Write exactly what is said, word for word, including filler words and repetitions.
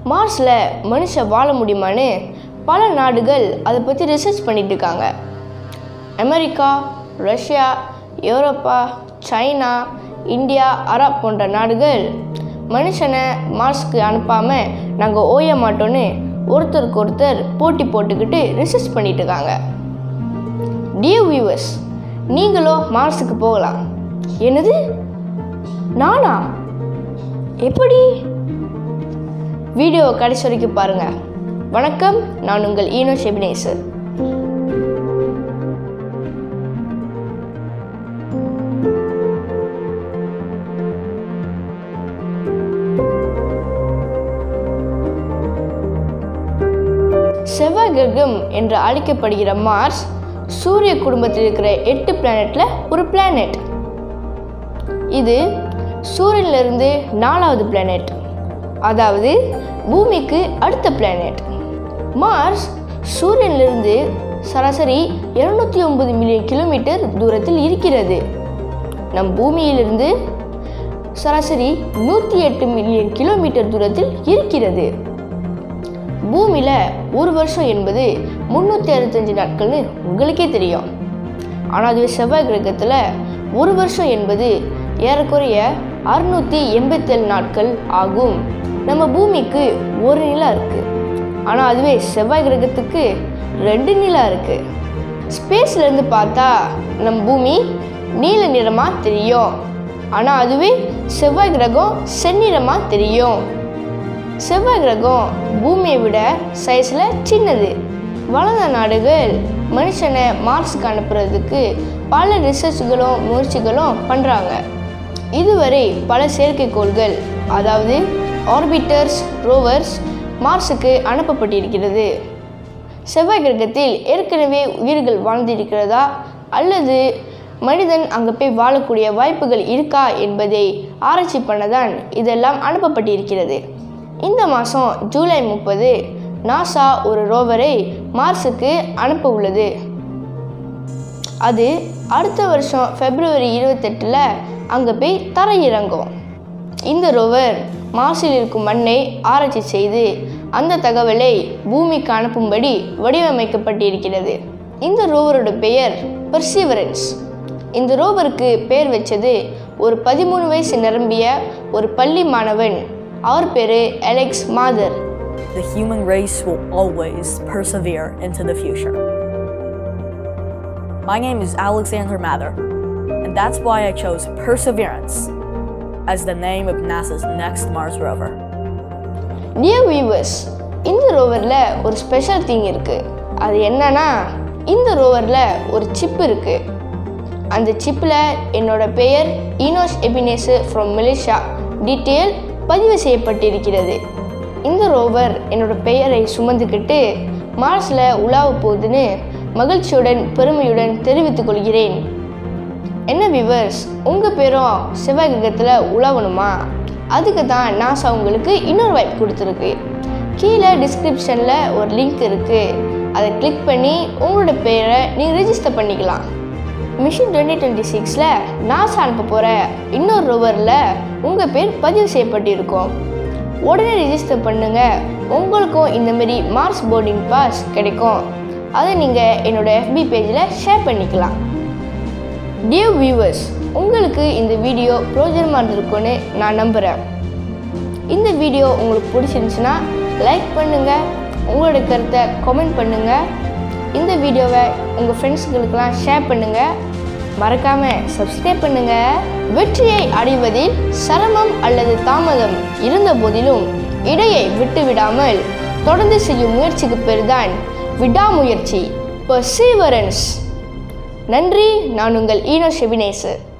மார்ஸில் மனுஷன் வாழ முடியுமான்னு பல நாடுகள் அதை பற்றி ரிசர்ச் பண்ணிட்டு இருக்காங்க. அமெரிக்கா, ரஷ்யா, யூரோப்பா, சைனா, இந்தியா, அரப் போன்ற நாடுகள் மனுஷனை மார்ஸ்க்கு அனுப்பாமல் நாங்கள் ஓய மாட்டோன்னு ஒருத்தருக்கு ஒருத்தர் போட்டி போட்டுக்கிட்டு ரிசர்ச் பண்ணிட்டு இருக்காங்க. டியர் வியூவர்ஸ், நீங்களும் மார்ஸுக்கு போகலாம். என்னது, நானா? எப்படி? வீடியோ கடைசி வரைக்கும் பாருங்கள். வணக்கம், நான் உங்கள் ஈனோஷ் எபினேசர். செவ்வாய் கிரகம் என்று அழைக்கப்படுகிற மார்ஸ் சூரிய குடும்பத்தில் இருக்கிற எட்டு பிளானெட்ல ஒரு பிளானெட். இது சூரியனிலிருந்து நாலாவது பிளானெட், அதாவது பூமிக்கு அடுத்த பிளானெட். மார்ஸ் சூரியனிலிருந்து சராசரி இருநூத்தி ஒன்பது மில்லியன் கிலோமீட்டர் தூரத்தில் இருக்கிறது. நம் பூமியிலிருந்து சராசரி நூற்றி எட்டு மில்லியன் கிலோமீட்டர் தூரத்தில் இருக்கிறது. பூமியில் ஒரு வருஷம் என்பது முந்நூற்றி அறுபத்தஞ்சு நாட்கள்னு உங்களுக்கே தெரியும். ஆனால் அதுவே செவ்வாய் கிரகத்தில் ஒரு வருஷம் என்பது ஏறக்குறைய அறுநூற்றி எண்பத்தேழு நாட்கள் ஆகும். நம்ம பூமிக்கு ஒரு நிலா இருக்குது, ஆனால் அதுவே செவ்வாய் கிரகத்துக்கு ரெண்டு நிலா இருக்குது. ஸ்பேஸ்லேருந்து பார்த்தா நம் பூமி நீல நிறமாக தெரியும், ஆனால் அதுவே செவ்வாய் கிரகம் செந்நிறமாக தெரியும். செவ்வாய் கிரகம் பூமியை விட சைஸில் சின்னது. வளர்ந்த நாடுகள் மனுஷனை மார்ஸ்க்கு அனுப்புறதுக்கு பல ரிசர்ச்களும் முயற்சிகளும் பண்ணுறாங்க. இதுவரை பல செயற்கைக்கோள்கள், அதாவது ஆர்பிட்டர்ஸ், ரோவர்ஸ் மார்ஸுக்கு அனுப்பப்பட்டிருக்கிறது. செவ்வாய் கிரகத்தில் ஏற்கனவே உயிர்கள் வாழ்ந்திருக்கிறதா அல்லது மனிதன் அங்கே போய் வாழக்கூடிய வாய்ப்புகள் இருக்கா என்பதை ஆராய்ச்சி பண்ணதான் இதெல்லாம் அனுப்பப்பட்டிருக்கிறது. இந்த மாதம் ஜூலை முப்பது நாசா ஒரு ரோவரை மார்ஸுக்கு அனுப்ப உள்ளது. அது அடுத்த வருஷம் பிப்ரவரி இருபத்தெட்டில் அங்கே போய் தரையிறங்கும். இந்த ரோவர் மார்ஸில் இருக்கும் மண்ணை ஆராய்ச்சி செய்து அந்த தகவலை பூமிக்கு அனுப்பும்படி வடிவமைக்கப்பட்டிருக்கிறது. இந்த ரோவரோட பெயர் பெர்சிவரன்ஸ். இந்த ரோவருக்கு பெயர் வச்சது ஒரு பதிமூணு வயசு நிரம்பிய ஒரு பள்ளி மாணவன். அவர் பேரு அலெக்ஸ் மாதர். The human race will always persevere into the future. My name is Alexander Mather, and that's why I chose Perseverance as the name of NASA's next Mars rover. Dear viewers, இந்த ரோவரில் ஒரு special thing இருக்குது. அது என்னன்னா, இந்த ரோவரில் ஒரு chip இருக்குது. அந்த சிப்பில் என்னோட பெயர் Enosh Ebenezer from Malaysia detail பதிவு செய்யப்பட்டிருக்கிறது. இந்த ரோவர் என்னோட பெயரை சுமந்துக்கிட்டு மார்ஸில் உலாவ போகுதுன்னு மகிழ்ச்சியுடன் பெருமையுடன் தெரிவித்துக் கொள்கிறேன். என்ன வியூவர்ஸ், உங்கள் பேரும் செவ்வாய் கிரகத்தில் உலாவணுமா? அதுக்கு தான் நாசா உங்களுக்கு இன்னொரு வாய்ப்பு கொடுத்துருக்கு. கீழே டிஸ்கிரிப்ஷனில் ஒரு லிங்க் இருக்குது, அதை கிளிக் பண்ணி உங்களோட பெயரை நீங்கள் ரெஜிஸ்டர் பண்ணிக்கலாம். மிஷன் டுவெண்ட்டி டுவெண்ட்டி சிக்ஸில் நாசா அனுப்ப போகிற இன்னொரு ரோவரில் உங்கள் பேர் பதிவு செய்யப்பட்டிருக்கும். உடனே ரெஜிஸ்டர் பண்ணுங்கள், உங்களுக்கும் இந்தமாரி மார்ஸ் போர்டிங் பாஸ் கிடைக்கும். அதை நீங்கள் என்னோடய எஃபி பேஜில் ஷேர் பண்ணிக்கலாம். டியர் வியூவர்ஸ், உங்களுக்கு இந்த வீடியோ பிரயோஜனமாக இருந்திருக்கும்னு நான் நம்புகிறேன். இந்த வீடியோ உங்களுக்கு பிடிச்சிருந்துச்சுன்னா லைக் பண்ணுங்கள், உங்களோட கருத்தை கமெண்ட் பண்ணுங்கள், இந்த வீடியோவை உங்கள் ஃப்ரெண்ட்ஸுகளுக்கெல்லாம் ஷேர் பண்ணுங்கள், மறக்காமல் சப்ஸ்கிரைப் பண்ணுங்கள். வெற்றியை அடைவதில் சிரமம் அல்லது தாமதம் இருந்த போதிலும் இடையை விட்டு விடாமல் தொடர்ந்து செய்யும் முயற்சிக்கு பேர்தான் விடாமுயற்சி, பெர்சீவரன்ஸ். நன்றி. நான் உங்கள் ஈனோஷ் எபினேசர்.